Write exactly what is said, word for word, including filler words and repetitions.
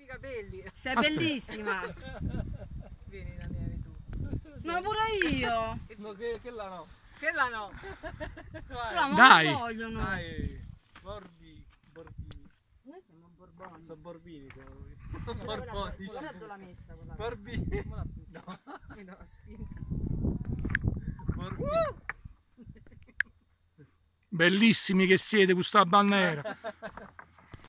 capelli. Sei Aspetta. bellissima. Vieni la neve tu. No, pure io. No, che, che là no. Quella no. Però non Dai. lo vogliono. Dai, Borbi, Borbini. Noi siamo borboni. Sono Borbini, siamo noi. Guarda, Borboni. guarda dove l'ha messa quella. Borbini. No. Mi do la spinta. Borbini. Bellissimi che siete, questa bandiera.